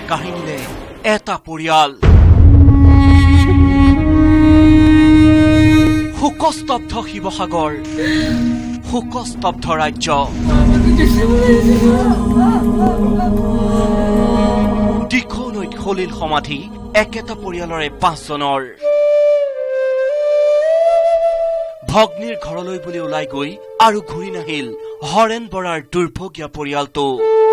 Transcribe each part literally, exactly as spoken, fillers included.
কাহিনীলে এটা পৰিয়াল শোকস্তব্ধ শিৱসাগৰ শোকস্তব্ধ ৰাজ্য দিখনৈত খলিল সমাধি একেটা পৰিয়ালৰে পাঁচজনৰ ভগ্নীৰ ঘৰলৈ বুলি ওলাই গৈ আৰু ঘূৰি নাহিল হৰেন বৰাৰ দুৰ্ভগীয়া পৰিয়ালটো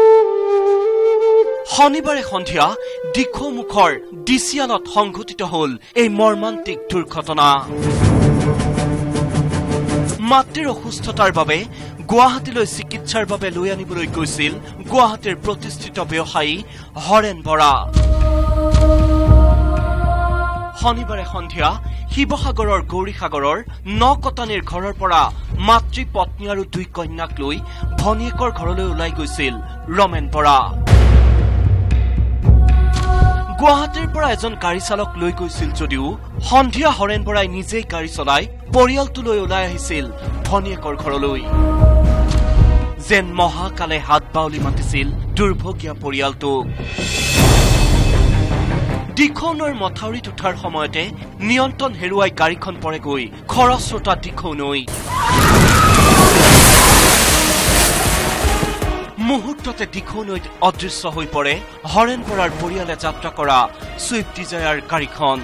শনিবাৰে সন্ধিয়া দিখৌমুখৰ ডিচিয়ালত সংঘটিত হল এই মৰ্মান্তিক দুৰ্ঘটনা মাতৃৰ অসুস্থতাৰ বাবে গুৱাহাটীলৈ চিকিৎসাৰ বাবে লৈ আনিবলৈ গৈছিল গুৱাহাটীৰ প্ৰতিষ্ঠিত ব্যৱসায়ী হৰেন বৰা শনিবাৰে সন্ধিয়া শিৱসাগৰৰ গৌৰীসাগৰৰ নকটানীৰ ঘৰৰ পৰা মাতৃ পত্নী আৰু দুই কন্যাক লৈ ভনীয়েকৰ ঘৰলৈ ওলাই গৈছিল ৰমেন বৰা গুৱাহাটীৰ পৰা এজন গাড়ী চালক লৈ গৈছিল যদিও সন্ধিয়া হৰেন বৰাই নিজেই গাড়ী চলাই পৰিয়ালটোলৈ ওলাই আহিছিল ভনীয়েকৰ ঘৰলৈ যেন মহাকালে হাত বাউলি মাতিছিল দুৰ্ভগীয়া পৰিয়ালটোক দিখৌনৈৰ মথাউৰিত উঠাৰ সময়তে নিয়ন্ত্ৰণ হেৰুৱাই গাড়ীখন পৰেগৈ খৰস্ৰোতা দিখৌনৈ মুহূৰ্ততে দিখৌনৈত অদৃশ্য হৈ পৰে হৰেন বৰাৰ পৰিয়ালে যাত্ৰা কৰা ছুইফ্ট ডিজায়াৰ গাড়ীখন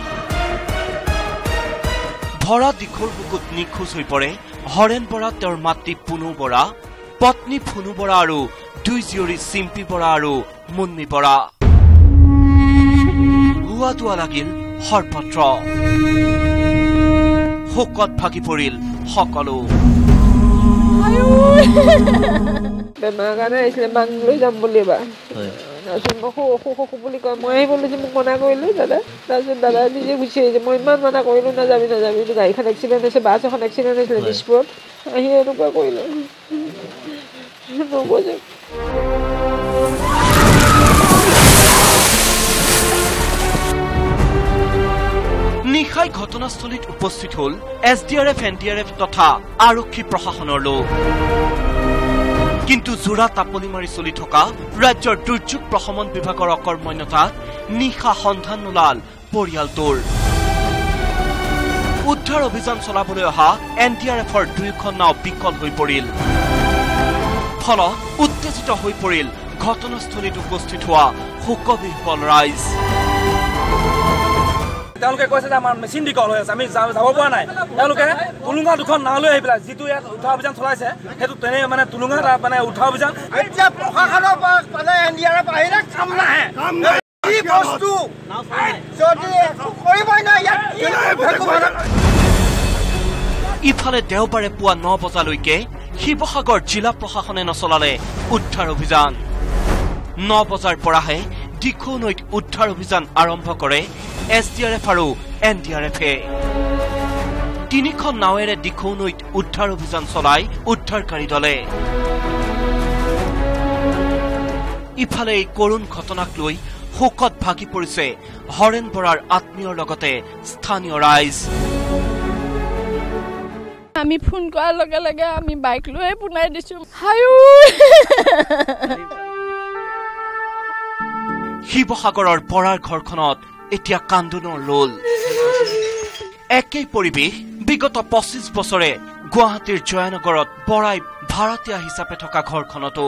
ভৰা দিখৌৰ বুকুত নিখোজ হৈ পৰে হৰেন বৰা তেওঁৰ মাতৃ পুনু বৰা পত্নী ফুনু বৰা আৰু দুই জীয়ৰী চিম্পী বৰা আৰু মুন্নী বৰা হুৱা দুৱা লাগিল সৰ্বত্ৰ শোকত ভাগি পৰিল সকলো বেমাৰ কাৰণে আহিছিলে মাক লৈ যাম বুলি এবাৰ তাৰপিছত মই সু সু সু বুলি কয় মই আহিবলৈ যে মোক মনা কৰিলোঁ দাদা তাৰপিছত দাদা নিজে গুচি আহিছে মই ইমান মানা কৰিলোঁ নাযাবি নাযাবি গাড়ীখন এক্সিডেণ্ট হৈছে বাছ এখন এক্সিডেণ্ট হৈছিলে দিছপুৰত আহি এনেকুৱা কৰিলোঁ নগৈ নিশাই ঘটনাস্থলীত উপস্থিত হল S D R F N D R F তথা আৰক্ষী প্ৰশাসনৰ লোক কিন্তু জোৰা তাপনি মাৰি চলি থকা ৰাজ্যৰ দুৰ্যোগ প্ৰশমন বিভাগৰ অকৰ্মণ্যতাত নিশা সন্ধান নোলাল পৰিয়ালটোৰ উদ্ধাৰ অভিযান চলাবলৈ অহা এন ডি আৰ এফৰ দুয়োখন নাও বিকল হৈ পৰিল ফলত উত্তেজিত হৈ পৰিল ঘটনাস্থলীত উপস্থিত হোৱা শোকবিহ্বল ৰাইজ তেওঁলোকে কৈছে যে আমাৰ মেচিন বিকল হৈ আছে আমি যাব পৰা নাই তেওঁলোকে টুলুঙা দুখন নাও লৈ আহি পেলাই যিটো ইয়াত উদ্ধাৰ অভিযান চলাইছে সেইটো তেনে মানে টুলুঙা মানে উদ্ধাৰ অভিযান এতিয়া প্ৰশাসনৰ পৰা এন ডি আৰ এফ আহিলে কাম নাহে কি বস্তু যদি কৰিবই নাই ইফালে দেওবাৰে পুৱা ন বজালৈকে শিৱসাগৰ জিলা প্ৰশাসনে নচলালে উদ্ধাৰ অভিযান ন বজাৰ পৰাহে দিখৌনৈত উদ্ধাৰ অভিযান আৰম্ভ কৰে এছ ডি আৰ এফ আৰু এন ডি আৰ এফে তিনিখন নাৱেৰে দিখৌনৈত উদ্ধাৰ অভিযান চলাই উদ্ধাৰকাৰী দলে ইফালে এই কৰুণ ঘটনাক লৈ শোকত ভাগি পৰিছে হৰেন বৰাৰ আত্মীয়ৰ লগতে স্থানীয় ৰাইজ আমি ফোন কৰাৰ লগে লগে আমি বাইক লৈ পুনাই দিছো শিৱসাগৰৰ বৰাৰ ঘৰখনত এতিয়া কান্দোনৰ লোল একেই পৰিৱেশ বিগত পঁচিছ বছৰে গুৱাহাটীৰ জয়ানগৰত বৰাই ভাড়াতীয়া হিচাপে থকা ঘৰখনতো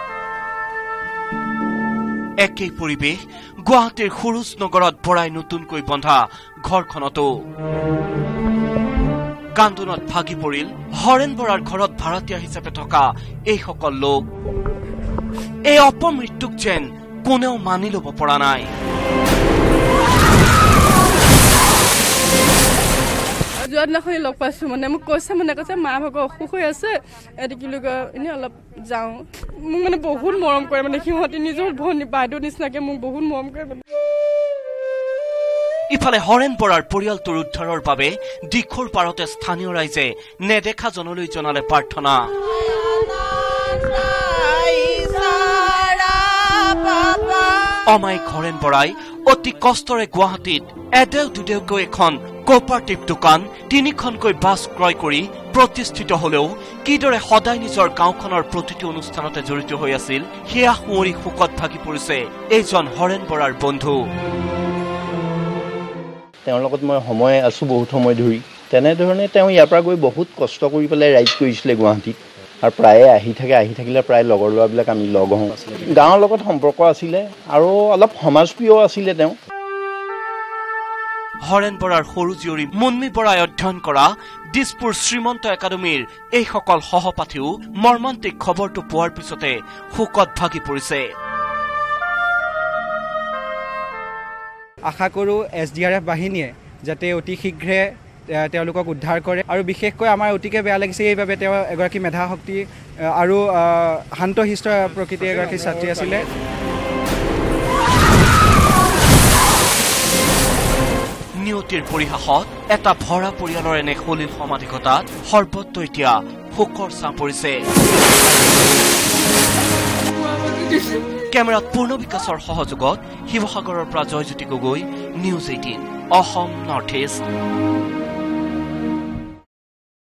একেই পৰিৱেশ গুৱাহাটীৰ সুৰুজ নগৰত বৰাই নতুনকৈ বন্ধা ঘৰখনতো কান্দোনত ভাগি পৰিল হৰেন বৰাৰ ঘৰত ভাড়াতীয়া হিচাপে থকা এইসকল লোক এই অপমৃত্যুক যেন কোনেও মানি লব পৰা নাই যোৱাদিনাখনি লগ পাইছো মানে মোক কৈছে মানে কৈছে মা ভাগৰ অসুখ হৈ আছে এটি কি কয় এনেই অলপ যাওঁ মোক মানে বহুত মৰম কৰে মানে সিহঁতি নিজৰ ভনী বাইদেউ নিচিনাকে মোক বহুত মৰম কৰে মানে ইফালে হৰেন বৰাৰ পৰিয়ালটোৰ উদ্ধাৰৰ বাবে দিখৌৰ পাৰতে স্থানীয় ৰাইজে নেদেখা জনলৈ জনালে প্ৰাৰ্থনা অমায়িক হৰেন বৰাই অতি কষ্টৰে গুৱাহাটীত এদেও দুদেওকৈ এখন কোপাৰেটিভ দোকান তিনিখনকৈ বাছ ক্ৰয় কৰি প্ৰতিষ্ঠিত হলেও কিদৰে সদায় নিজৰ গাঁওখনৰ প্ৰতিটো অনুষ্ঠানতে জড়িত হৈ আছিল সেয়া শুৱৰি শোকত ভাগি পৰিছে এইজন হৰেণ বৰাৰ বন্ধু। তেওঁৰ লগত মই সময় আছো বহুত সময় ধৰি তেনেধৰণে তেওঁ ইয়াৰ পৰা গৈ বহুত কষ্ট কৰি পেলাই ৰাইড কৰিছিলে গুৱাহাটীত আৰু প্ৰায়ে আহি থাকে আহি থাকিলে প্ৰায় লগৰ ল'ৰাবিলাক আমি লগ হওঁ গাঁৱৰ লগত সম্পৰ্ক আছিলে আৰু অলপ সমাজপ্ৰিয় আছিলে তেওঁ। হৰেণ বৰাৰ সৰু জীয়ৰী মুন্মী বৰাই অধ্যয়ন কৰা দিছপুৰ শ্ৰীমন্ত একাডেমীৰ এইসকল সহপাঠীও মৰ্মান্তিক খবৰটো পোৱাৰ পিছতে শোকত ভাগি পৰিছে। আশা কৰোঁ এছ ডি আৰ এফ বাহিনীয়ে যাতে অতি শীঘ্ৰে তেওঁলোকক উদ্ধাৰ কৰে আৰু বিশেষকৈ আমাৰ অতিকে বেয়া লাগিছে এইবাবে তেওঁ এগৰাকী মেধা শক্তি আৰু শান্তশিষ্ট প্ৰকৃতিৰ এগৰাকী ছাত্ৰী আছিলে। নিয়তিৰ পৰিহাসত এটা ভৰা পৰিয়ালৰ এনে সলিল সমাধি ঘটাত সৰ্বত্ৰ এতিয়া শোকৰ ছাঁ পৰিছে। কেমেৰাত পূৰ্ণ বিকাশৰ সহযোগত শিৱসাগৰৰ পৰা Joyjyoti Gogoi, news eighteen Assam north east.